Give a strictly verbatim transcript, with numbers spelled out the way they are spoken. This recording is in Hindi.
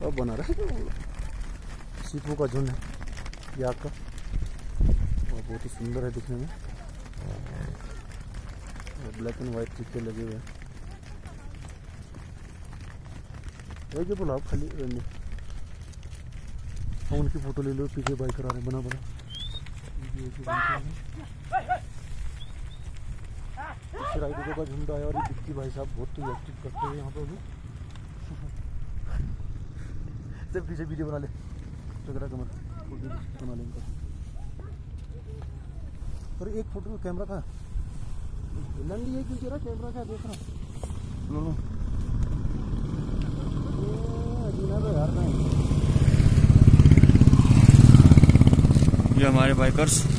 अब बना रहा है सीपों का झुंड है याक का, और बहुत ही सुंदर है दिखने में। और ब्लैक एंड वाइट टिक्के लगे हुए हैं। एक बोला आप खाली उनकी फोटो ले लो, पीछे बाइक करा रहे बना बना। राइडरों का झुंड आया और ये बिक्की भाई साहब बहुत तो एक्टिव करते हैं यहाँ पे अभी। सब पीछे वीडियो बना ले टकरा कमर बना ले इनका। और एक फोटो में कैमरा था लंडी है क्यों रहा कैमरा का देख रहा लो लो ये तो यार नहीं। ये हमारे बाइकर्स